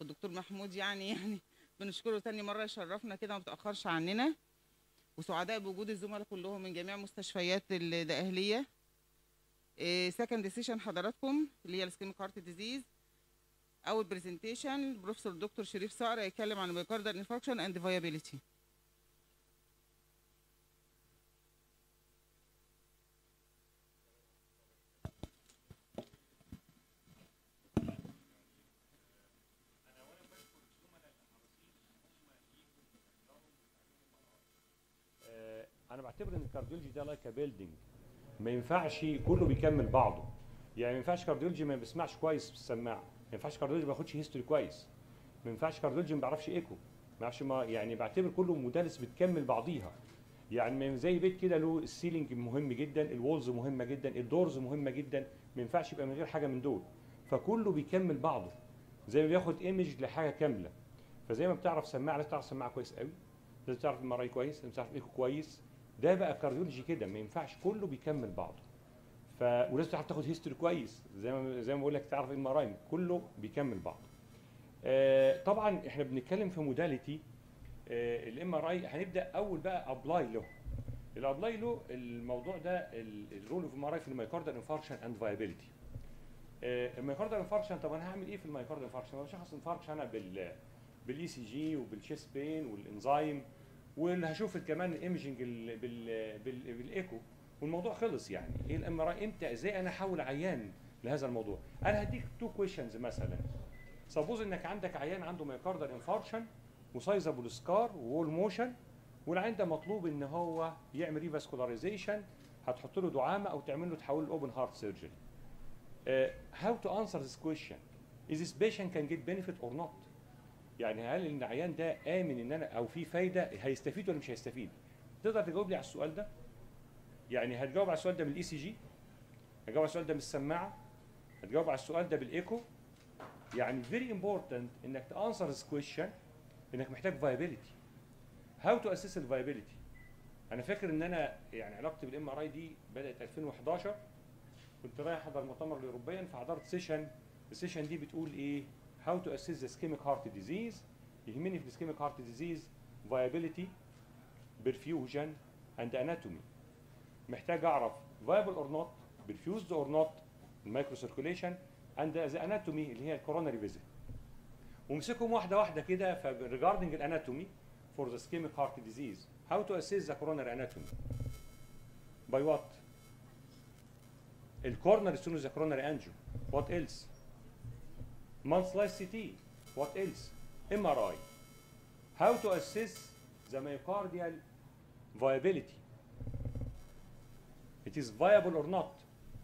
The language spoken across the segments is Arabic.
والدكتور محمود يعني بنشكره تاني مرة، يشرفنا كده وما بتأخرش عننا، وسعداء بوجود الزملاء كلهم من جميع مستشفيات الدقهلية. سكند سيشن حضراتكم اللي هي الاسكيميك هارت ديزيز. أول برزنتيشن البروفيسور الدكتور شريف صقر هيتكلم عن الميوكاردال انفاركشن اند فايابيليتي. انا بعتبر ان الكارديولوجي ده لايك بيلدينج، ما ينفعش كله بيكمل بعضه. يعني ما ينفعش كارديولوجي ما بيسمعش كويس في السماعه، ما ينفعش كارديولوجي ما ياخدش هيستوري كويس، ما ينفعش كارديولوجي ما بيعرفش ايكو، ما يعرفش يعني بعتبر كله مدارس بتكمل بعضيها. يعني زي بيت كده له السيلينج مهم جدا، الوولز مهمه جدا، الدورز مهمه جدا، ما ينفعش يبقى من غير حاجه من دول، فكله بيكمل بعضه زي ما بياخد ايمج لحاجه كامله. فزي ما بتعرف سماعه لازم تعرف سماعه كويس قوي، لازم تعرف ام ار اي كويس، لازم تعرف ايكو كويس. ده بقى كارديولوجي كده، ما ينفعش كله بيكمل بعضه. ولازم تعرف تاخد هيستوري كويس، زي ما بقول لك تعرف ام ار اي، كله بيكمل بعضه. طبعا احنا بنتكلم في موداليتي الام ار اي. هنبدا اول بقى ابلاي له. الابلاي له الموضوع ده الرول اوف ام ار اي في المايكاردال انفاركشن اند فايابيليتي. المايكاردال انفاركشن، طب انا هعمل ايه في المايكاردال انفاركشن؟ انا بشخص انفاركشن انا بالاي سي جي وبالشيست بين والانزيم، واللي هشوف كمان الايمجنج بالايكو، والموضوع خلص. يعني ايه الام ار اي؟ امتى ازاي انا احول عيان لهذا الموضوع؟ انا هديك تو كويشنز مثلا. سبوز انك عندك عيان عنده مايكاردال انفاركشن وسايزابل سكار وول موشن، والعيان ده مطلوب ان هو يعمل ريفاسكولاريزيشن، هتحط له دعامه او تعمل له تحول اوبن هارت سيرجري. How to answer this question? Is this patient can get benefit or not? يعني هل العيان ده امن ان انا او في فايده هيستفيد ولا مش هيستفيد؟ تقدر تجاوب لي على السؤال ده؟ يعني هتجاوب على السؤال ده بالاي سي جي؟ هتجاوب على السؤال ده بالسماعه؟ هتجاوب على السؤال ده بالايكو؟ يعني very important انك تانسر this question، انك محتاج viability. How to assess the viability؟ انا فاكر ان انا يعني علاقتي بالام ار اي دي بدات 2011، كنت رايح احضر مؤتمر الاوروبيا فحضرت سيشن. السيشن دي بتقول ايه؟ How to assess the ischemic heart disease. يهمني في ischemic heart disease viability, perfusion and anatomy. محتاج اعرف viable or not, perfused or not, micro circulation and the anatomy اللي هي الكوروناري فيزيت. ومسكهم واحده واحده كده. regarding الاناتومي for the ischemic heart disease, how to assess the coronary anatomy? By what? الكورنر ستون ذا كوروناري انجيو. What else? Monthly CT. What else? MRI. How to assess the myocardial viability? It is viable or not?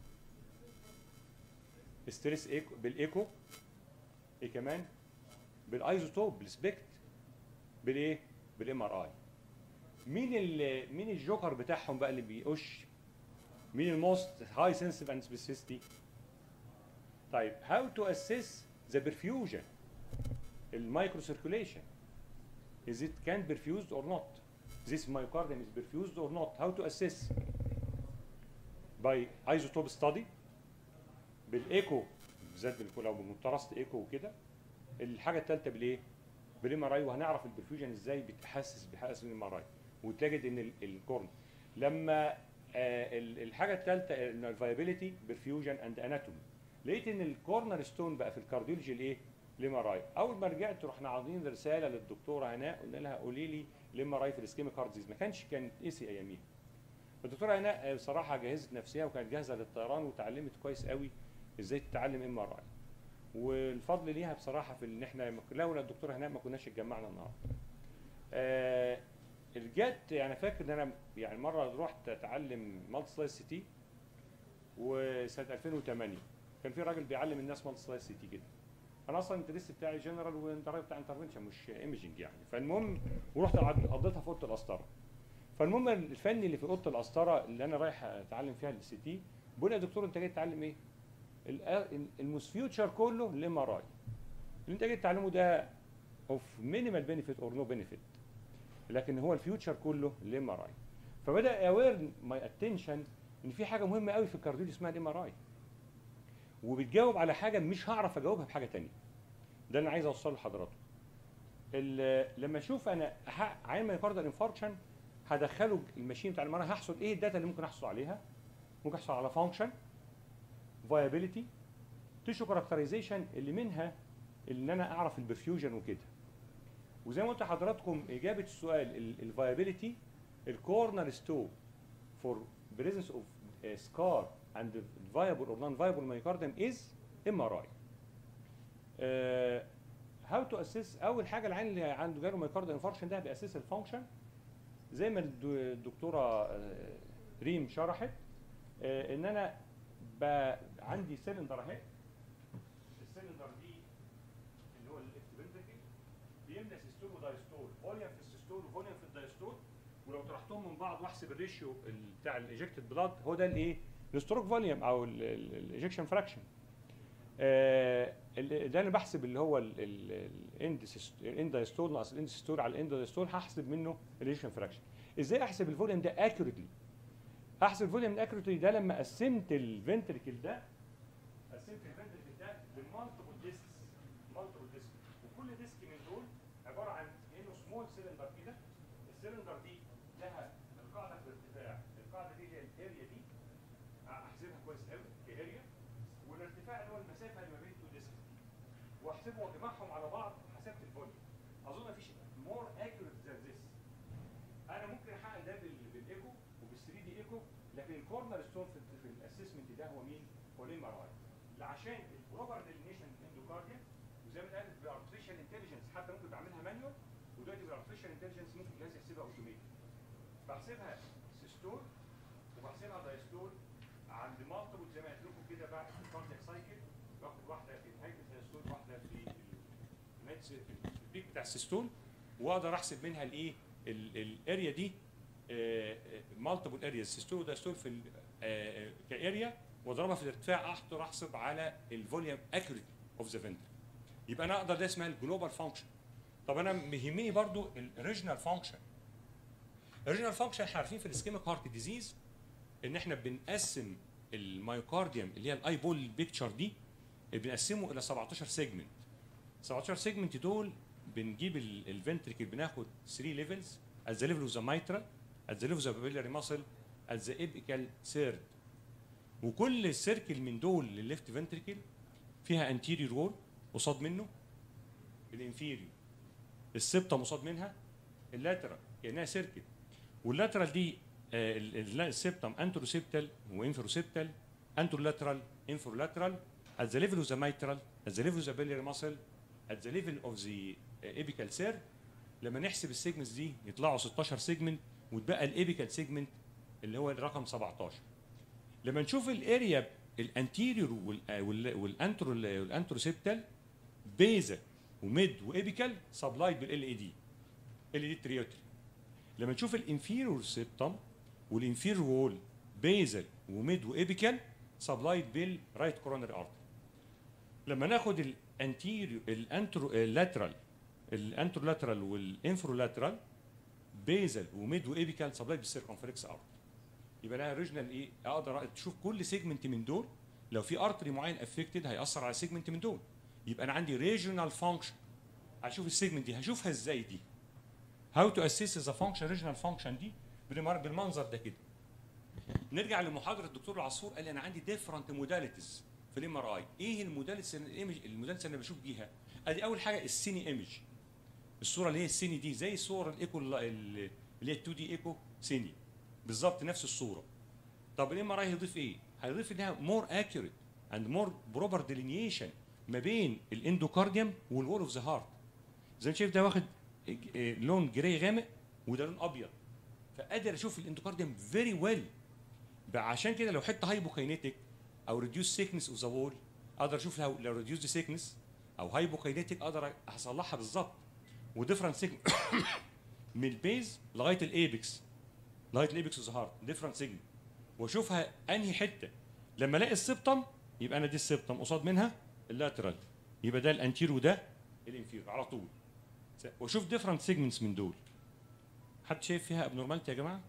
ستريس ايكو بالايكو. ايه كمان؟ بالايزوتوب بالسبكت. بالايه؟ بالام ار اي. مين الجوكر بتاعهم بقى اللي بيقش؟ مين الموست هاي سنسيف اند سبيسيفيستي؟ طيب how to assess the perfusion المايكرو circulation. Is it can perfused or not? This myocardium is perfused or not? How to assess? By isotope study. بالايكو بالذات لو بمنترست ايكو وكده. الحاجه الثالثه بالايه؟ بالام ار اي. وهنعرف البرفيوجن ازاي بيحسس الام ار اي، وتجد ان الكورن لما الحاجه الثالثه ان الفايبيليتي برفيوجن اند اناتومي. لقيت ان الكورنر ستون بقى في الكارديولوجي الايه؟ الام ار اي. اول ما رجعت رحنا عاطين رساله للدكتوره هناء، قلنا لها قولي لي الام ار اي في الاسكيميك هارت ديزيز. ما كانت اي سي اياميها. الدكتوره هناء بصراحه جهزت نفسها وكانت جاهزه للطيران وتعلمت كويس قوي ازاي تتعلم ام ار اي. والفضل ليها بصراحه في ان احنا لولا الدكتوره هناء ما كناش اتجمعنا النهارده. رجعت يعني فاكر ان انا يعني مره رحت اتعلم مالتي سلايس سي تي، وسنه 2008 كان في راجل بيعلم الناس مالتي سلايس سي تي كده. انا اصلا الانترست بتاعي جنرال والانترست بتاع انترفنشن مش ايمجنج يعني. فالمهم ورحت قضيتها في اوضه القسطره. فالمهم الفني اللي في اوضه القسطره اللي انا رايح اتعلم فيها السي تي بيقول لي يا دكتور انت جاي تتعلم ايه؟ الموست فيوتشر كله الام ار اي. اللي انت جاي تتعلمه ده اوف مينيمال بينيفيت اور نو بينيفيت، لكن هو الفيوتشر كله الام ار اي. فبدا اوير ماي اتنشن ان في حاجه مهمه قوي في الكارديولوجي اسمها الام ار اي، وبتجاوب على حاجه مش هعرف اجاوبها بحاجه ثانيه. ده اللي انا عايز اوصله لحضراتكم. لما اشوف انا عين مايوكاردال انفاركشن هدخله الماشين بتاع المرة، هحصل ايه الداتا اللي ممكن احصل عليها؟ ممكن احصل على فانكشن، فايابيليتي، تيشو كاركترايزيشن، اللي منها ان انا اعرف البرفيوجن وكده. وزي ما قلت لحضراتكم اجابه السؤال الفايابيليتي الكورنر ستون فور بريزنس اوف سكار اند فايبل اور نون فايبل مايوكارديوم از MRI. هاو تو اسيس. اول حاجه العين اللي عنده جاله مايوكارديال انفاركشن ده بيأسس الفانكشن زي ما الدكتوره ريم شرحت. ان انا عندي سيلندر اهي، السيلندر دي اللي هو الليفت فنتركل بيملى سيستول ودايستول، فوليوم في السيستول وفوليوم في الدايستول، ولو طرحتهم من بعض واحسب الريشيو بتاع الايجكتد بلاد هو ده الايه؟ الستروك فوليوم او الايجكشن فراكشن. ده انا بحسب اللي هو الاند دايستول ناقص الاند سيستول على الاند دايستول، هحسب منه الايجكشن فراكشن. ازاي احسب الفوليوم ده اكيوريتلي؟ احسب الفوليوم الاكيوريتلي ده لما قسمت الفنتركل ده لمالتيبل ديسكس، وكل ديسك من دول عباره عن انه سمول سيلندر كده. السيلندر دي لها القاعده في الارتفاع، القاعده دي هي الاريا دي، احسبها كويس قوي كاريا، والارتفاع اللي هو المسافه اللي ما بين تو ديسك، واحسبه واجمعهم على بعض حسبت الفوليوم. اظن مفيش مور اكيوريت ذان ذس. انا ممكن احقق ده بالايكو وبال3 دي ايكو، لكن الكورنر ستون في الاسسمنت ده هو مين؟ هو الMRI. عشان البروبر ديلينيشن اندوكارديا، وزي ما اتقالت بالارتفيشال انتليجنس، حتى ممكن بعملها مانيوال، ودلوقتي بالارتفيشال انتليجنس ممكن الجهاز يحسبها اوتوميتيك. بحسبها سيستول وبحسبها دايستول عند مالتيبل زي ما قلت لكم كده بعد الكاردياك سايكل، باخد واحده في نهايه الدايستول واحده في البيك بتاع السيستول، واقدر احسب منها الايه؟ الاريا دي مالتيبل ارياز سيستول ودايستول في كاريا، واضربها في الارتفاع، اقدر احسب على الفوليوم اكيوريت اوف ذا فنتر. يبقى انا اقدر، ده اسمها الجلوبال فانكشن. طب انا مهمني برضو الريجنال فانكشن. الريجنال فانكشن احنا عارفين في الاسكيميك هارت ديزيز ان احنا بنقسم المايوكارديوم اللي هي الاي بول بيكتشر دي، بنقسمه الى 17 سيجمنت. 17 سيجمنت دول بنجيب الفنتريكل، بناخد 3 ليفلز: at the level of the mitral, at the level of the papillary muscle, at the apical third. وكل سيركل من دول للليفت فنتريكل فيها انتيريور وول قصاد منه الانفيريور، السبتم قصاد منها اللاترال كانها سيركل، واللاترال دي السبتم انتروسيبتال وانفروسيبتال، انترولاترال انفرولاترال، at the level of the mitral, at the level of the papillary muscle, at the level of the apical third. لما نحسب السيجمنتس دي يطلعوا 16 سيجمنت، وتبقى الابيكال سيجمنت اللي هو الرقم 17. لما نشوف الاريا الانتيريور والانتروسيبتال بيزل وميد وابيكال سبلايد بالLAD، LAD تريوتري. لما نشوف الانفيريور سيبتم والانفيريور وول بيزل وميد وابيكال سبلايد بالرايت كورونري ارتري. لما ناخد الانتيريور الانترولاترال والانفرولاترال بيزل وميد وابيكال سبلايد بالسيركمفلكس ارتري. يبقى لها ريجنال ايه؟ اقدر تشوف كل سيجمنت من دول، لو في ارتري معين افكتد هياثر على سيجمنت من دول، يبقى انا عندي ريجنال فانكشن. هشوف السيجمنت دي هشوفها ازاي دي؟ هاو تو اسيس ذا فانكشن ريجنال فانكشن دي بالمنظر ده كده. نرجع لمحاضره الدكتور العصفور، قال لي انا عندي ديفرنت موداليتيز في الMRI. ايه الموداليتيز اللي انا بشوف بيها؟ ادي اول حاجه السيني ايمج، الصوره اللي هي السيني دي زي صور الايكو اللي هي 2 دي ايكو سيني بالظبط نفس الصوره. طب الMRI هيضيف ايه؟ هيضيف انها مور اكيوريت اند مور بروبر ديلينيشن ما بين الاندوكارديوم والوول اوف ذا هارت. زي ما شايف ده واخد لون جراي غامق وده لون ابيض، فقادر اشوف الاندوكارديوم فيري ويل. عشان كده لو حته هايبوكاينيتك او ريديوس سيكنس اوف ذا وول اقدر اشوف لو ريديوس سيكنس او هايبوكاينيتك اقدر اصلحها بالظبط. وديفرنت سيجمنت من البيز لغايه الايبكس، لغايه الايبكس اوف ذا هارت ديفرنت سيجمنت، واشوفها انهي حته. لما الاقي السبتم يبقى انا دي السبتم قصاد منها اللاترال، يبقى ده الانتير وده الانفير على طول، واشوف ديفرنت سيجمنتس من دول. حد شايف فيها ابنورماليتي يا جماعه؟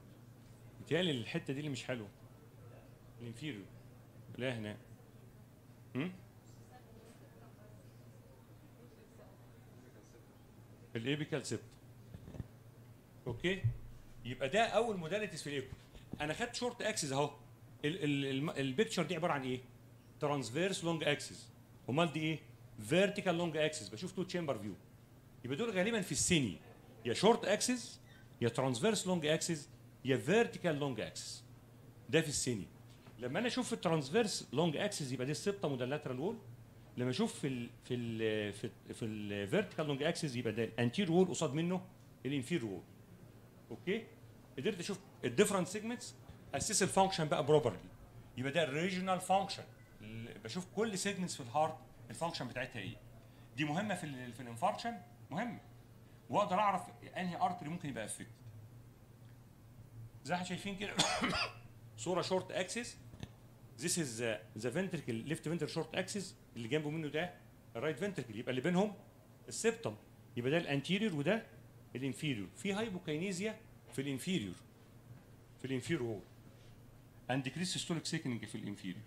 متهيألي الحته دي اللي مش حلوه، الانفيريور لا هنا الابيكال سيبت. اوكي، يبقى ده اول موداليتيز في الايكو. انا خدت شورت اكسس اهو. البيكتشر دي عباره عن ايه؟ ترانسفيرس لونج اكسس. امال دي ايه؟ فيرتيكال لونج اكسس. بشوف تو تشامبر فيو. يبقى دول غالبا في السيني يا شورت اكسس يا ترانسفيرس لونج اكسس يا فيرتيكال لونج اكسس. ده في السيني. لما انا اشوف في الترانسفيرس لونج اكسس يبقى دي السبطه مودلاترال وول. لما اشوف في الفيرتيكال لونج اكسس يبقى ده الانتير وول قصاد منه الانفير وول. اوكي، قدرت اشوف الديفرنت سيجمنتس، اسس الفانكشن بقى بروبرلي. يبقى ده الريجونال فانكشن. بشوف كل سيجمنتس في الهارت الفانكشن بتاعتها ايه. دي مهمه في الانفاركشن، مهمه. واقدر اعرف انهي ارتري ممكن يبقى افكت. زي ما احنا شايفين كده صوره شورت اكسس. This is the ventricle left ventricle short axis. اللي جنبه منه ده الرايت فنتركل. يبقى اللي بينهم السبتم. يبقى ده الانتيريور وده الانفيريور. في هايبوكاينيزيا في الانفيريور، في الانفيريور وول. and decreased systolic thickening في الانفيريور.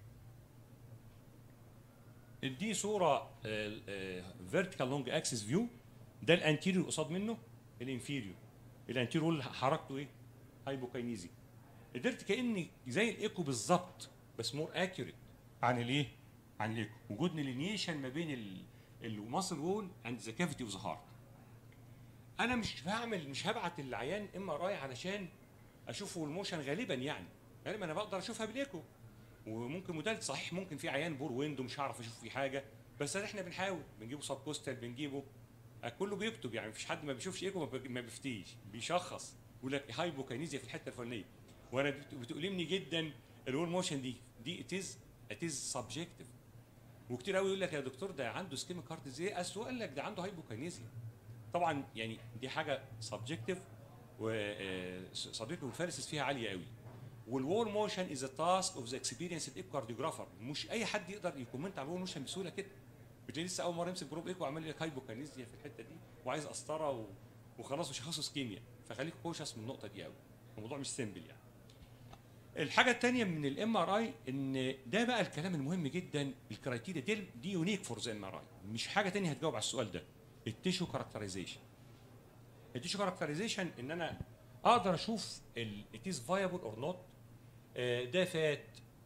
دي صوره فيرتيكال لونج اكسس فيو. ده الانتيريور قصاد منه الانفيريور. الانتيريور وول حركته ايه؟ هايبوكاينيزي. قدرت كاني زي الايكو بالظبط بس مور اكيوريت عن الايه؟ عن الايكو. وجود لينيشن ما بين الماسل وول اند ذا كافيتي اوف ذا هارت. انا مش هبعت العيان ام ار اي علشان اشوفه الموشن غالبا يعني. غالبا انا بقدر اشوفها بالايكو. وممكن موديل صحيح ممكن في عيان بور ويندو مش هعرف اشوف فيه حاجه، بس احنا بنحاول بنجيبه سب كوستال بنجيبه. كله بيكتب يعني، مفيش حد ما بيشوفش ايكو ما بيفتيش، بيشخص يقول لك هايبوكاينيزيا في الحته الفلانيه. وانا بتؤلمني جدا الوول موشن دي اتيز سبجكتيف. وكتير قوي يقول لك يا دكتور ده عنده سكيميك هارت ازاي؟ اصل قال لك ده عنده هايبوكاينيزيا. طبعا يعني دي حاجه سبجكتيف، وصديقي والفارسس فيها عاليه قوي. والوول موشن از ا تاسك اوف ذا اكسبيرينس الايكوكارديوجرافر. مش اي حد يقدر يكومنت على الوول موشن بسهوله كده. بتلاقي لسه اول مره يمسك بروب ايكو وعمل لك هايبوكاينيزيا في الحته دي وعايز قسطره وخلاص وشخصه سكيميا. فخليك كوشس من النقطه دي قوي. الموضوع مش سيمبل يعني. الحاجه الثانيه من الام ار اي ان ده بقى الكلام المهم جدا. الكرايتيريا دي يونيك فور ذا ام ار اي. مش حاجه ثانيه هتجاوب على السؤال ده. التيشو كاركترايزيشن. التيشو كاركترايزيشن ان انا اقدر اشوف it is viable or not. ده فات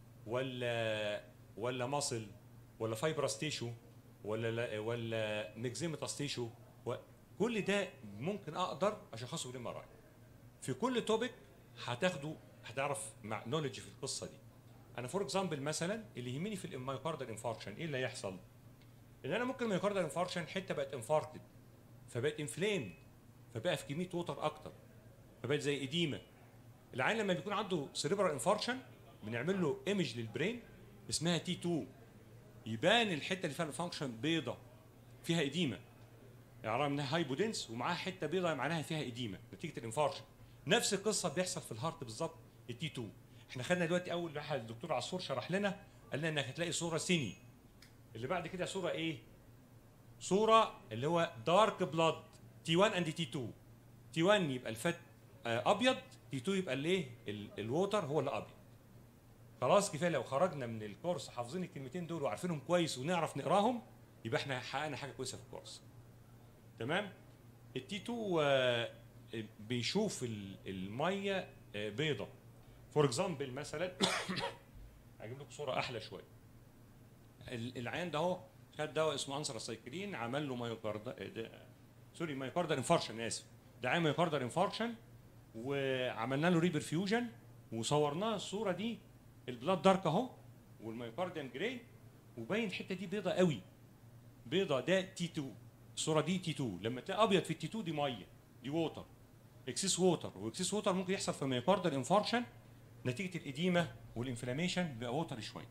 ولا ماسل ولا فايبرس تيشو ولا ميكزيمتاس تيشو. كل ده ممكن اقدر اشخصه بالام ار اي. في كل توبيك هتعرف مع نولج في القصه دي. انا فور اكزامبل مثلا اللي يهمني في المايوكاردال انفاركشن ايه اللي هيحصل؟ ان انا ممكن المايوكاردال انفاركشن حته بقت انفاركتد فبقت انفليمد فبقى في كميه ووتر اكتر فبقت زي اديمه. العيان لما بيكون عنده سيريبرال انفاركشن بنعمل له ايمج للبرين اسمها تي 2. يبان الحته اللي فيها الفانكشن بيضه فيها اديمه، يعني انها هايبودنس ومعاها حته بيضه معناها فيها اديمه نتيجه الانفاركشن. نفس القصه بيحصل في الهارت بالظبط التي 2. احنا خدنا دلوقتي اول واحد الدكتور عصفور شرح لنا قال لنا انك هتلاقي صوره سيني. اللي بعد كده صوره ايه؟ صوره اللي هو دارك بلاد تي 1 اند تي 2. تي 1 يبقى الفات ابيض، تي 2 يبقى الايه؟ الووتر هو اللي ابيض. خلاص كفايه لو خرجنا من الكورس حافظين الكلمتين دول وعارفينهم كويس ونعرف نقراهم يبقى احنا حققنا حاجه كويسه في الكورس. تمام؟ التي 2 بيشوف الميه بيضه. فور اكزامبل مثلا هجيب لكم صوره احلى شويه. العيان ده اهو خد دواء اسمه انثراسايكلين عمل له مايوكاردال انفاركشن. اسف، ده عين مايوكاردال انفاركشن وعملنا له ريبرفيوجن وصورناه الصوره دي. البلاد دارك اهو والمايوكارديان جراي وباين الحته دي بيضه قوي بيضه. ده تي 2. الصوره دي تي 2. لما تلاقي ابيض في التي 2 دي ميه، دي ووتر، اكسس ووتر. واكسس ووتر ممكن يحصل في مايوكاردال انفاركشن نتيجه الاديمه والانفلاميشن بقى ووتر شويه.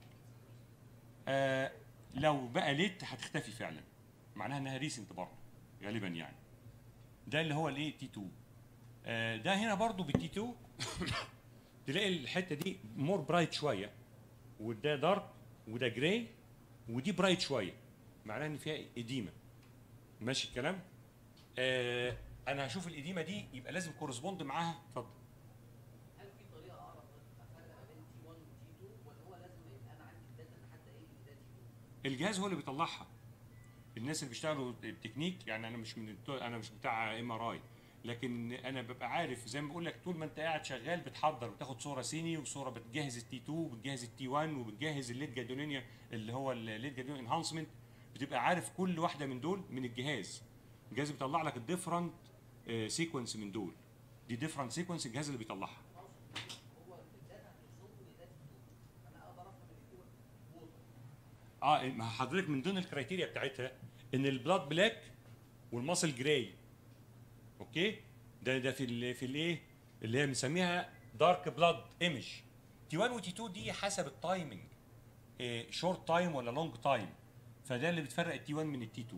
لو بقى ليت هتختفي فعلا، معناها انها ريسنت برضه غالبا يعني. ده اللي هو الايه؟ تي 2. ده هنا برضه بالتي 2 تلاقي الحته دي مور برايت شويه وده دارك وده جراي ودي برايت شويه، معناها ان فيها اديمه. ماشي الكلام؟ انا هشوف الاديمه دي يبقى لازم كورسبوند معاها. اتفضل. هل في طريقه اعرف افرق بين تي 1 وتي 2 ولا هو لازم يبقى انا عندي الداتا ان حتى ايه ده تي 2؟ الجهاز هو اللي بيطلعها. الناس اللي بيشتغلوا التكنيك، يعني انا مش بتاع ام ار اي، لكن انا ببقى عارف زي ما بقول لك، طول ما انت قاعد شغال بتحضر، بتاخد صوره سيني وصوره، بتجهز التي 2 وبتجهز التي 1 وبتجهز الليد جادولينيا اللي هو الليد جادولينيا انهانسمنت، بتبقى عارف كل واحده من دول من الجهاز. الجهاز بيطلع لك الديفرنت سيكونس من دول، دي ديفرنت سيكونس الجهاز اللي بيطلعها. ما حضرتك من ضمن الكرايتيريا بتاعتها ان البلاد بلاك والماسل جراي. اوكي، ده في الايه اللي هي بنسميها دارك بلاد ايمج. تي 1 وتي 2 دي حسب التايمنج، شورت تايم ولا لونج تايم، فده اللي بتفرق التي 1 من التي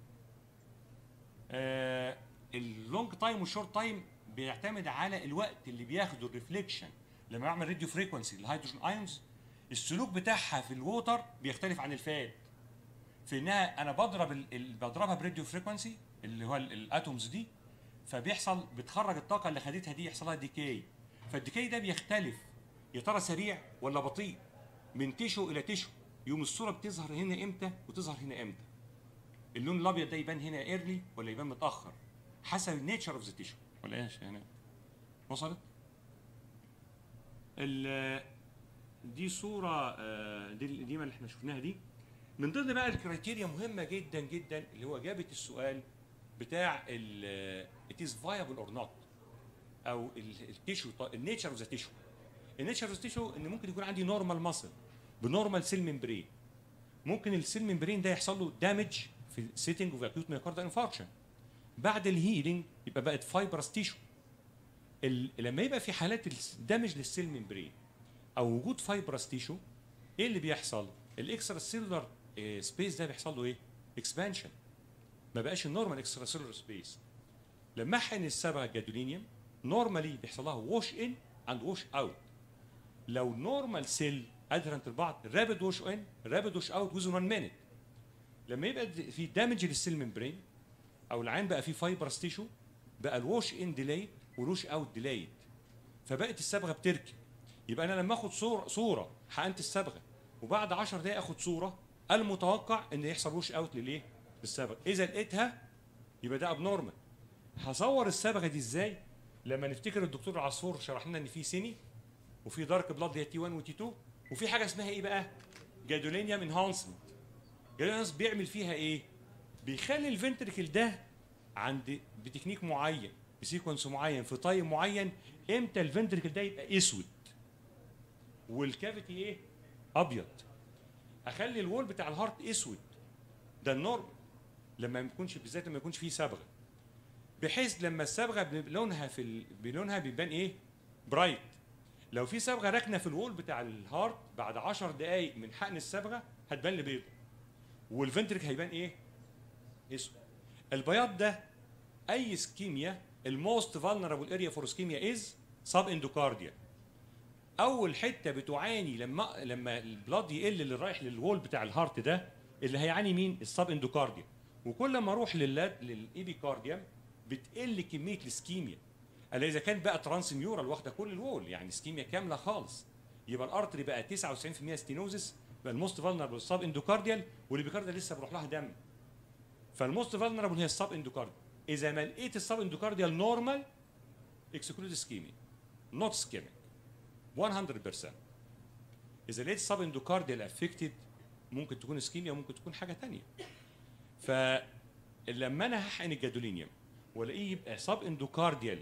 2. اللونج تايم والشورت تايم بيعتمد على الوقت اللي بياخده الريفليكشن لما يعمل راديو فريكونسي للهيدروجين ايونز. السلوك بتاعها في الووتر بيختلف عن الفات، في انها انا بضربها براديو فريكونسي اللي هو الاتومز دي، فبيحصل بتخرج الطاقه اللي خدتها دي يحصل لها ديكاي، فالديكاي ده بيختلف يا ترى سريع ولا بطيء من تيشو الى تيشو. يوم الصوره بتظهر هنا امتى وتظهر هنا امتى، اللون الابيض ده يبان هنا ايرلي ولا يبان متاخر، حسب النيتشر اوف ذا تيشو ولا ايش هنا. وصلت؟ دي صوره دي ما اللي احنا شفناها دي. من ضمن بقى الكرايتيريا مهمه جدا جدا اللي هو اجابه السؤال بتاع it is viable or not، او التيشو، النيتشر اوف ذا تيشو. النيتشر اوف ذا تيشو ان ممكن يكون عندي نورمال ماسل بنورمال سيل ممبرين، ممكن السيل ممبرين ده يحصل له دامج في سيتنج اوف اكيوت مايوكاردال انفاركشن، بعد الهيلينج يبقى بقت فايبرس تيشو. لما يبقى في حالات دامج للسيل ممبرين او وجود فايبرس تيشو، ايه اللي بيحصل؟ الاكسترا سيلولار سبيس ده بيحصل له ايه؟ اكسبانشن، ما بقاش النورمال اكسترا سيلولار سبيس. لما احقن الصبغه الجادولينيوم نورمالي بيحصل لها ووش ان اند ووش اوت. لو نورمال سيل ادهرنت لبعض رابيد ووش ان رابيد ووش اوت ويزن 1 مينيت. لما يبقى في دامج للسيل ممبرين او العين بقى فيه فايبرس تيشو، بقى الووش ان ديلايد والوش اوت ديلايد، فبقت الصبغه بتركب. يبقى انا لما اخد صوره حقنت الصبغه وبعد 10 دقائق اخد صوره، المتوقع ان يحصل ووش اوت للايه؟ للصبغه. اذا لقيتها يبقى ده ابنورمال. هصور الصبغه دي ازاي؟ لما نفتكر الدكتور العصفور شرح لنا ان في سيني وفي دارك بلاد هي تي 1 وتي 2، وفي حاجه اسمها ايه بقى؟ جادولينيوم انهانسمنت. جادولينيوم بيعمل فيها ايه؟ بيخلي الفنتريكل ده عند بتكنيك معين بسيكونس معين في تايم معين، امتى الفنتريكل ده يبقى اسود والكافيتي ايه؟ ابيض. اخلي الوول بتاع الهارت اسود، ده النورم لما ما يكونش، بالذات لما يكونش فيه صبغه، بحيث لما الصبغه بلونها بيبان ايه؟ برايت. لو في صبغه راكنه في الوول بتاع الهارت بعد 10 دقائق من حقن الصبغه هتبان لي بيض، والفنتريك هيبان ايه؟ اسود. البياض ده اي اسكيميا، الموست فالنربل اريا فور اسكيميا از سب اندوكارديا. اول حته بتعاني لما البلاد يقل اللي رايح للوول بتاع الهارت ده، اللي هيعاني مين؟ السب اندوكارديا. وكل ما اروح للايبيكارديوم بتقل كميه الاسكيميا، الا اذا كان بقى ترانس ميورال واخده كل الوول، يعني اسكيميا كامله خالص، يبقى الارتري بقى 99% ستينوزس، بقى الموست فالنربل السب اندوكارديال، والايبيكارديا لسه بروح لها دم. فالموست فالنربل هي السب اندوكارديال. اذا ما لقيت السب اندوكارديال نورمال اكسكلود اسكيميا، نوت اسكيميك 100%. اذا لقيت سب اندوكارديال افكتد ممكن تكون اسكيميا وممكن تكون حاجه ثانيه. فلما انا هحقن الجادولينيوم والاقيه يبقى سب اندوكارديال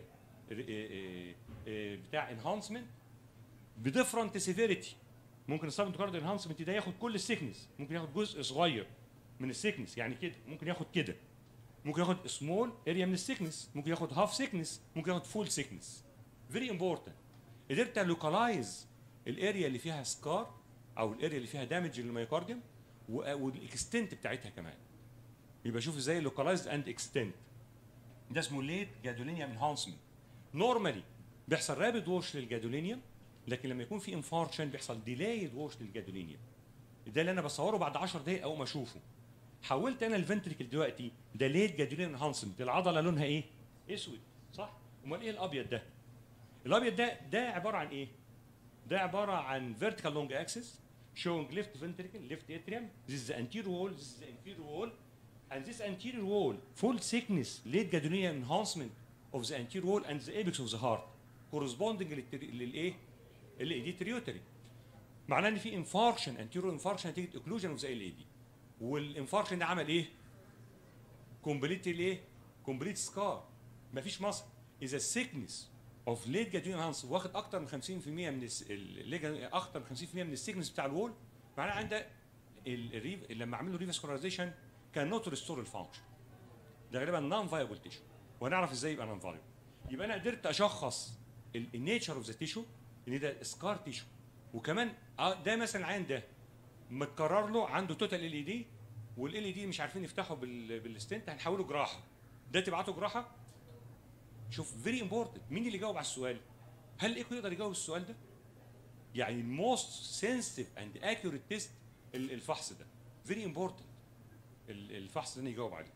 بتاع انهانسمنت بديفرنت سيفيريتي، ممكن السب اندوكارديال انهانسمنت ده ياخد كل السيكنس، ممكن ياخد جزء صغير من السيكنس يعني كده، ممكن ياخد كده، ممكن ياخد سمول اريا من السيكنس، ممكن ياخد هاف سيكنس، ممكن ياخد فول سيكنس. فيري امبورتنت. قدرت لوكالايز الاريا اللي فيها سكار او الاريا اللي فيها دامج للميوكارديوم والاكستنت بتاعتها كمان. يبقى شوف ازاي لوكالايزد اند اكستنت. ده اسمه ليت جادولينيوم انهانسمنت. نورمالي بيحصل رابيد ووش للجادولينيوم، لكن لما يكون في انفاركشن بيحصل ديلايد ووش للجادولينيوم. ده اللي انا بصوره بعد 10 دقائق اول ما اشوفه. حولت انا الفنتريكل دلوقتي ده ليت جادولينيوم انهانسمنت، العضله لونها ايه؟ اسود، صح؟ امال ايه الابيض ده؟ الابيض ده عباره عن ايه؟ ده عباره عن فيرتيكال لونج اكسس showing left ventricle, left atrium. This is the anterior wall, this is the inferior wall. And this anterior wall, full thickness, late gadolinium enhancement of the anterior wall and the apex of the heart, corresponding للايه؟ للإيديتريوتري. معناه ان في انفاركشن، انتيريور انفاركشن نتيجه اوكلوجن اوف ذا ال اي دي. والانفاركشن ده عمل ايه؟ كومبليت الايه؟ كومبليت سكار. مفيش مصل. اذا السيكنس اوف ليت جادولينيوم انهانس واخد اكتر من 50% من اكتر من 50% من السيكنس بتاع الوول، معناه عنده لما اعمل له ريفاسكولايزيشن كان نوت ريستور الفانكشن. ده غالبا نون فايبل تيشو. وهنعرف ازاي يبقى نون فايبل. يبقى انا قدرت اشخص النيتشر اوف ذا تيشو ان ده سكار تيشو. وكمان ده مثلا العين ده متكرر له عنده توتال ال اي دي، والال اي دي مش عارفين يفتحوا بالستنت، هنحوله جراحه. ده تبعته جراحه. شوف فيري امبورتنت، مين اللي جاوب على السؤال؟ هل الايكو يقدر يجاوب السؤال ده؟ يعني الموست سنسيتيف اند اكيوريت تيست الفحص ده فيري امبورتنت. الفحص ده يجاوب عليه.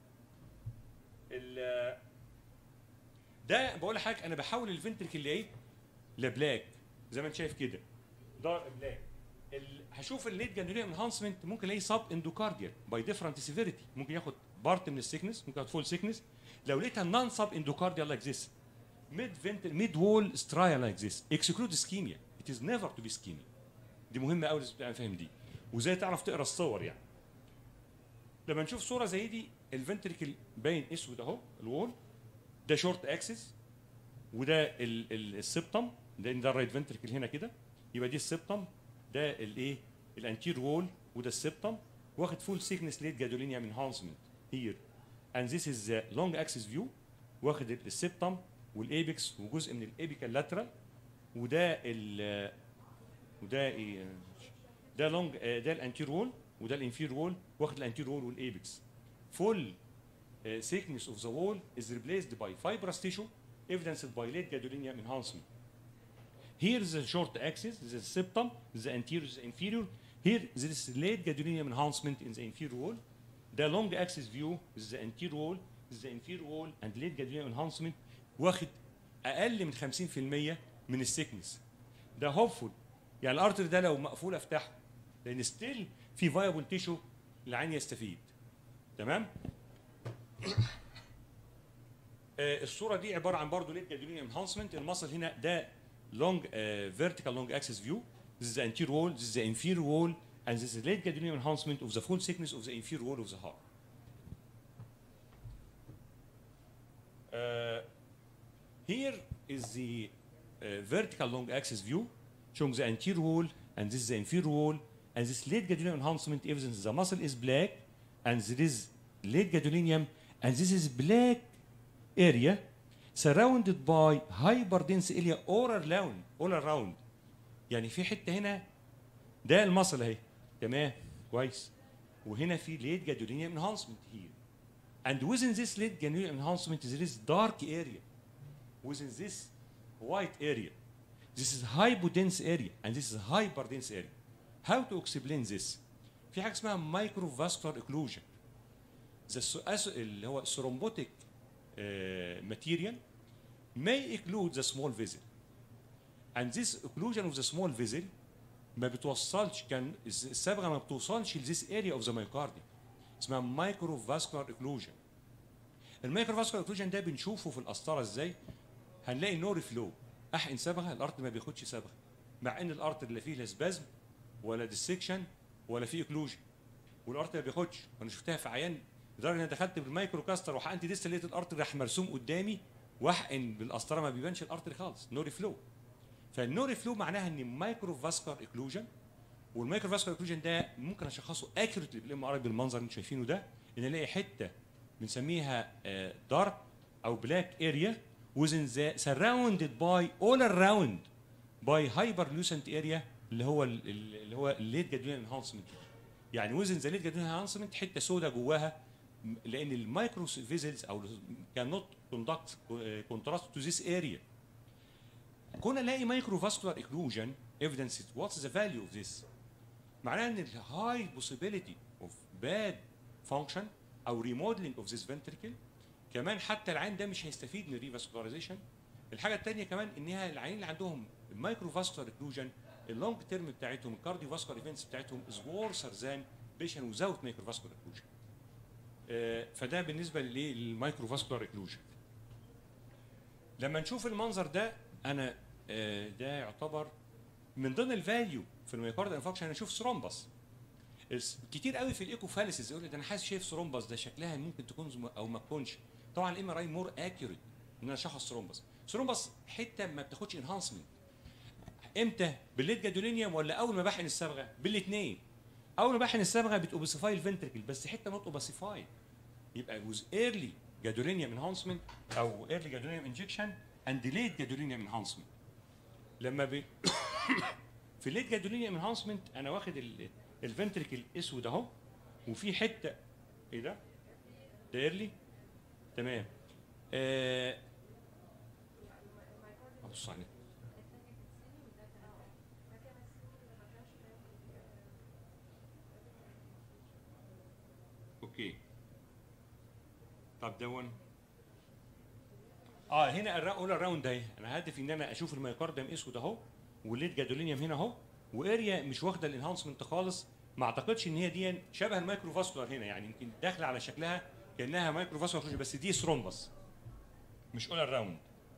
ده بقول لحضرتك انا بحول الفنتركل لايه؟ لبلاك زي ما انت شايف كده. ده بلاك. هشوف الليت جانوليوم انهانسمنت ممكن الاقي سب اندوكارديال باي ديفرنت سيفيريتي، ممكن ياخد بارت من السيكنس، ممكن ياخد فول سيكنس. لو لقيتها نون سب اندوكارديال لايك ذس ميد وول سترايا لايك ذس اكسكلود اسكيميا. ات از نيفر تو بي اسكيميا. دي مهمه قوي لازم تبقى فاهم دي. وازاي تعرف تقرا الصور يعني. لما نشوف صوره زي دي الفنتريكل باين اسود اهو الوول، ده شورت اكسس، وده السبتم، ده الرايت فنتريكل هنا كده. يبقى دي السبتم، ده الايه؟ الانتير وول، وده السبتم واخد فول سيكنس ليت جادولينيوم انهانسمنت هير. اند ذيس از لونج اكسس فيو، واخد السبتم والايبكس وجزء من الابيكال لاترال، وده وده ايه؟ ده لونج، ده الانتير وول، وده الانفير وول، واخد الانتير وول والايبكس. فول thickness of the wall is replaced by fibrous tissue evidenced by late gadolinium enhancement. Here is the short axis, this is the septum, the anterior, the inferior. Here there is late gadolinium enhancement in the inferior wall. The long axis view is the anterior wall, is the inferior wall, and late gadolinium enhancement واخد أقل من 50% من السيكنس. ده hopeful. يعني الارتر ده لو مقفول افتحه، لأن ستيل في فايبل تيشو العين يستفيد. تمام؟ الصوره دي عباره عن برضه ليت جادولينيوم انهانسمنت. المصل هنا ده لونج فيرتيكال لونج اكسس فيو. This is the anterior wall, this is the inferior wall, and this is late gadolinium enhancement of the full thickness of the inferior wall of the heart. Here is the vertical long axis view showing the anterior wall, and this is the inferior wall, and this late gadolinium enhancement evidence the muscle is black, and there is late gadolinium, and this is black area surrounded by hyperdense area all around. يعني في حته هنا ده المصل اهي، تمام كويس، وهنا في late gadolinium enhancement here. And within this late gadolinium enhancement there is dark area. Within this white area, this is hypodense area and this is hyperdense area. How to explain this? في حاجه اسمها microvascular occlusion. اللي هو thrombotic material may occlude the small vessel. And this occlusion of the small vessel ما بتوصلش، كان الصبغه ما بتوصلش ل this area of the myocardium. اسمها microvascular occlusion. المايكروفاسكولار اوكلوجن ده بنشوفه في القسطره ازاي؟ هنلاقي نو ريفلو، احقن صبغه الارت ما بياخدش صبغه، مع ان الارت لا فيه لا سبازم ولا ديسكشن ولا فيه اوكلوجن، والارت ما بياخدش. انا شفتها في عيان لدرجه ان انا دخلت بالمايكرو كاستر وحقنت ديستال لقيت الارت راح مرسوم قدامي، واحقن بالقسطره ما بيبانش الارت خالص، نو ريفلو. فالنو ريفلو معناها ان مايكرو فاسكولار اوكلوجن، والمايكرو فاسكولار اوكلوجن ده ممكن اشخصه اكيوريتلي بالام ار بالمنظر اللي انتم شايفينه ده، ان الاقي حته بنسميها دارك او بلاك اريا within the surrounded by all around by hyperlucent area اللي هو الليت جادولين انهانسمنت. يعني within the late gadolinium enhancement حته سوداء جواها، لان المايكرو فيزلز او cannot conduct contrast to this area. كنا نلاقي مايكرو فاسكولار اكلوجن evidence what's the value of this؟ معناها ان الهاي possibility of bad function او remodeling of this ventricle. كمان حتى العين ده مش هيستفيد من الريفاسكولاريزيشن. الحاجه الثانيه كمان انها العينين اللي عندهم مايكرو فاسكولار اكلوجن اللونج تيرم بتاعتهم الكارديو فاسكولار ايفنتس بتاعتهم از ورثر ذان بيشن وزاوت مايكرو فاسكولار اكلوجن. فده بالنسبه للمايكرو فاسكولار اكلوجن. لما نشوف المنظر ده انا ده يعتبر من ضمن الفاليو في الميوكارد انفكشن. انا اشوف ثرومبس كتير قوي في الايكو فاليسيس يقول لي ده انا حاسس شايف ثرومبس، ده شكلها ممكن تكون او ما تكونش. طبعا الام ار اي مور اكيوريت ان انا اشخص ثرومبس. ثرومبس حته ما بتاخدش انهانسمنت. امتى؟ بالليت جادولينيوم ولا اول ما بحقن الصبغه؟ بالاثنين. اول ما بحقن الصبغه بتوبسيفاي الفنتركل بس حته نوت اوبسيفاي، يبقى وز ايرلي جادولينيوم انهانسمنت او ايرلي جادولينيوم انجكشن اند ليت جادولينيوم انهانسمنت. لما في الليت جادولينيوم انهانسمنت انا واخد الفنتركل اسود اهو وفي حته ايه ده؟ ده ايرلي تمام. ابص عليه اوكي. طب دون هنا اقول الراوند اهي، انا هدف ان انا اشوف الميوكارديوم اسود اهو والليت جادولينيوم هنا اهو واريا مش واخده الانهانسمنت خالص. ما اعتقدش ان هي دي شبه المايكرو فاسكولار هنا، يعني يمكن داخله على شكلها كانها مايكرو فاسكولار بس دي ثرومبس مش اول الراوند.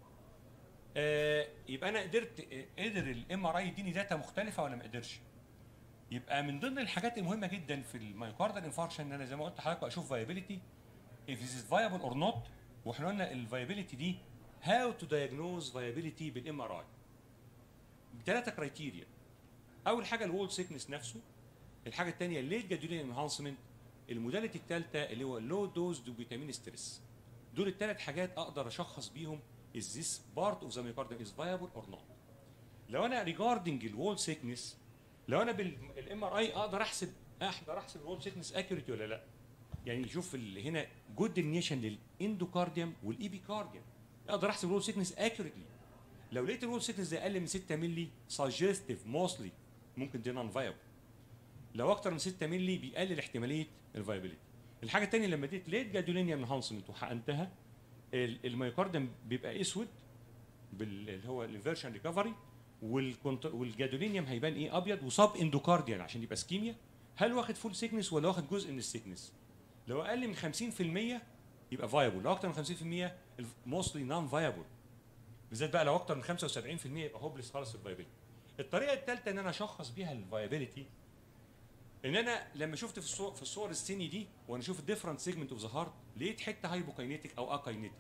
يبقى انا قدر الام ار اي يديني داتا مختلفه ولا ما قدرش؟ يبقى من ضمن الحاجات المهمه جدا في المايوكاردال انفاركشن ان انا زي ما قلت لحضرتك اشوف فايبيليتي if it is viable or not. واحنا قلنا الفايبيليتي دي how to diagnose viability بالام ار اي بثلاثه كرايتيريا. اول حاجه الوول سيكنس نفسه، الحاجه الثانيه الليت جادولينيوم انهانسمنت، الموداليتي الثالثه اللي هو لو دوز دوبيتامين ستريس. دول الثلاث حاجات اقدر اشخص بيهم is this part of the myocardium is viable or not. لو انا regarding الوول سيكنس، لو انا بالام ار اي اقدر احسب الوول سيكنس اكيوريتي ولا لا. يعني شوف هنا جود ديفينيشن للاندوكارديوم والايبيكارديوم، اقدر احسب الوول سيكنس اكيوريتلي. لو لقيت الوول سيكنس ده اقل من 6 مللي سجستيف موستلي ممكن دي نون فايبل. لو اكتر من 6 مللي بيقلل احتماليه الفايبيليتي. الحاجه الثانيه لما اديت ليت جادولينيوم انهانسمنت وحقنتها الميوكارديوم بيبقى اسود اللي هو الفيرشن ريكفري، والجادولينيوم هيبان ايه ابيض وصاب اندوكارديان عشان يبقى اسكيميا. هل واخد فول سيكنس ولا واخد جزء من السيكنس؟ لو اقل من 50% يبقى فايبل، لو اكتر من 50% موستلي نون فايبل. بالذات بقى لو اكتر من 75% يبقى هوبلس خالص الفايبيليتي. الطريقه الثالثه ان انا اشخص بيها الفايبيليتي ان انا لما شفت في الصور السيني دي وانا اشوف الديفرنت سيجمنت اوف ذا هارت لقيت حته هايبوكاينيتيك او اكاينيتيك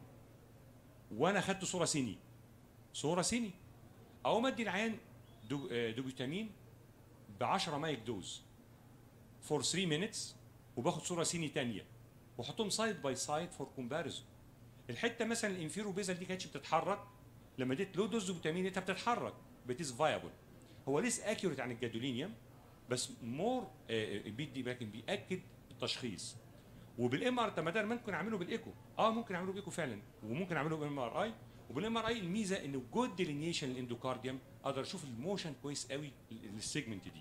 وانا خدت صوره سيني او مدي العيان دوبيتامين ب 10 مايك دوز فور 3 مينتس وباخد صوره سيني ثانيه واحطهم سايد باي سايد فور كومباريزون. الحته مثلا الانفيرو بيزل دي كانتش بتتحرك، لما اديت لو دوز دوبيتامين لقيتها بتتحرك بتيز فايبل. هو ليس اكيوريت عن الجادولينيوم بس مور بيدي لكن بياكد التشخيص. وبالام ار طب ما ده ممكن اعمله بالايكو، ممكن اعمله بالايكو فعلا وممكن اعمله بالام ار اي. وبالام ار اي الميزه انه جود ديلينيشن الاندوكارديوم اقدر اشوف الموشن كويس قوي للسيجمنت دي.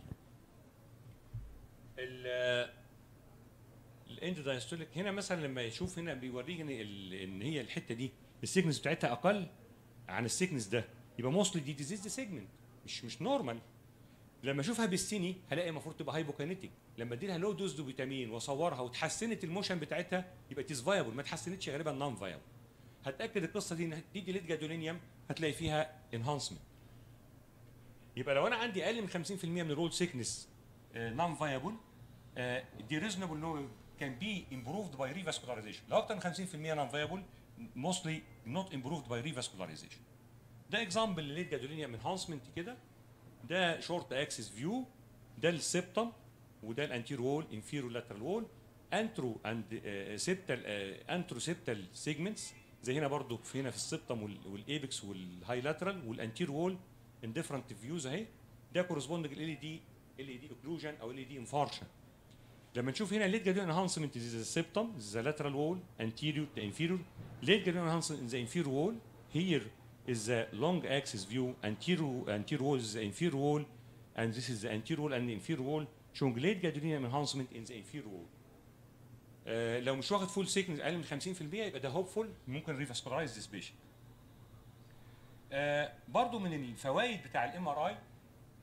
الاند دايستوليك هنا مثلا لما يشوف هنا بيوريك ان هي الحته دي السيجنس بتاعتها اقل عن السيجنس ده، يبقى موستلي دي ديزيز سيجمنت مش نورمال. لما اشوفها بالسيني هلاقي المفروض تبقى هايبوكاينيتيك. لما ادي لها لو دوز دوبيتامين واصورها وتحسنت الموشن بتاعتها يبقى تيز فايبل، ما اتحسنتش غالبا نون فايبل. هتاكد القصه دي ان دي ليت جادولينيوم هتلاقي فيها انهانسمنت. يبقى لو انا عندي اقل من 50% من الرول سيكنس نون فايبل دي ريزونبل نو كان بي امبروفد باي ريفاسكولاريزيشن. لو اكتر من 50% نون فايبل موستلي نوت امبروفد باي ريفاسكولاريزيشن. ده اكزامبل لليت جادولينيوم انهانسمنت كده. ده شورت اكسس فيو، ده السبتم وده الانتير وول انفيرو لاترال وول انترو اند سيبتال انترو سيبتال سيجمنتس زي هنا برضو في السبتم والايبكس والهاي لاترال والانتير وول ان ديفرنت فيوز اهي. ده كورسبوندنج ال دي اوكلوجن او ال دي انفارشن. لما نشوف هنا ليت جادولينيوم انهانسمنت ذا سبتم ذا لاترال وول انتيريور ذا انفيرور. ليت جادولينيوم انهانسمنت ذا انفيرور وول here is the long axis view, anterior wall is the inferior wall, and this is the anterior wall and the inferior wall showing late gadolinium enhancement in the inferior wall. لو مش واخد فول سيكنس اقل من 50% يبقى ده هوبفول ممكن ريفاسكولارايز ذيس بيشنت. برضه من الفوائد بتاع الام ار اي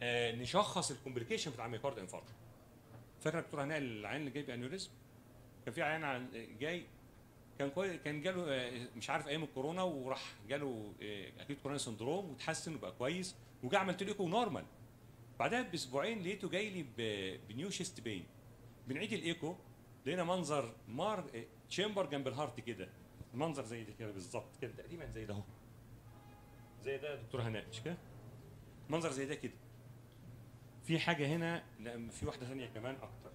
نشخص الكومبليكيشن بتاع مايوكارد انفاركشن. فاكر يا دكتور هناء العيان اللي جاي بانيوريزم؟ كان في عيان جاي كان كويس، كان جاله مش عارف ايام الكورونا، وراح جاله اكيد كورونا سندروم وتحسن وبقى كويس، وجا عملت له ايكو نورمال. بعدها باسبوعين لقيته جاي لي بنيو شيست بين. بنعيد الايكو لقينا منظر تشامبر جنب الهارت كده، المنظر زي ده كده بالظبط كده، تقريبا زي ده اهو، زي ده يا دكتور هناء مش كده؟ منظر زي ده كده. في حاجه هنا، لا في واحده ثانيه كمان اكتر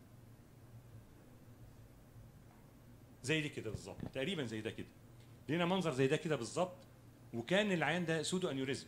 زي دي كده بالظبط، تقريبا زي ده كده. لقينا منظر زي ده كده بالظبط، وكان العيان ده سودو انيوريزم.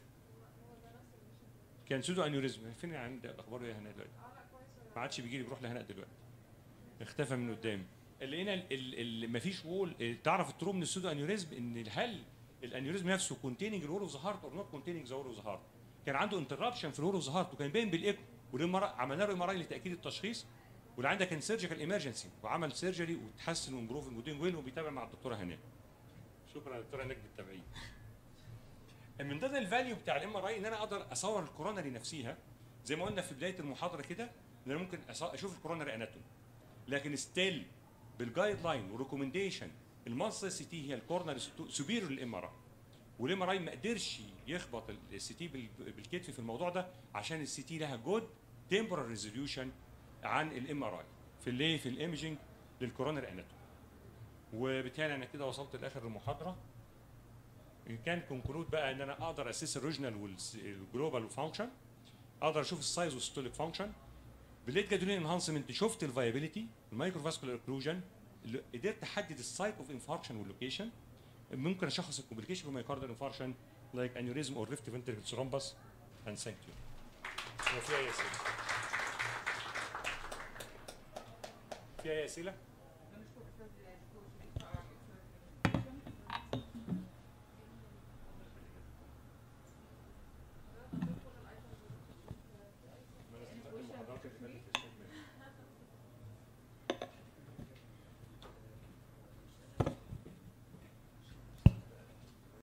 كان سودو انيوريزم. فين العيان ده؟ اخباره ايه هناء دلوقتي؟ ما عادش بيجي لي، بيروح لهناء دلوقتي، اختفى من قدامي. لقينا مفيش وول. تعرف الترو من السودو انيوريزم ان هل الانيوريزم نفسه كونتيننج الهول اوف ذا هارت اور نوت كونتيننج ذا هول اوف ذا هارت. كان عنده انتربشن في الهول اوف ذا هارت، وكان باين بالايكو، عملنا له ام ار اي لتاكيد التشخيص، واللي عندها كان سيرجيكال ايمرجنسي، وعمل سيرجري وتحسن وامبروفنج ودين وين، وبيتابع مع الدكتوره هناء. شكرا يا دكتوره هناء بالتابعين. من ضمن الفاليو بتاع الام ار اي ان انا اقدر اصور الكورونري نفسها، زي ما قلنا في بدايه المحاضره كده، ان انا ممكن اشوف الكورونري اناتومي، لكن ستيل بالجايد لاين وريكومنديشن الماستر سي تي هي الكورنر سوبيريور للام ار اي، والام ار اي ما قدرش يخبط السي تي بالكتف في الموضوع ده، عشان السي تي لها جود تمبرال ريزوليوشن عن الام ار اي في الايه في الايمجنج للكورونري اناتومي. وبالتالي انا كده وصلت لاخر المحاضره. كان كونكلود بقى ان انا اقدر اسيس الريجنال والجلوبال فانكشن، اقدر اشوف السايز والستوليك فانكشن، بالليت جادولين انهانسمنت شفت الفايبيليتي، المايكرو فاسكولار اوكلوجن، قدرت احدد السايت اوف انفاركشن واللوكيشن، ممكن اشخص الكومبليكيشن في مايكاردال انفاركشن لايك انيوريزم اور ليفت فنتريكل ثرومبس اند ثانك يو. في اي اسئله؟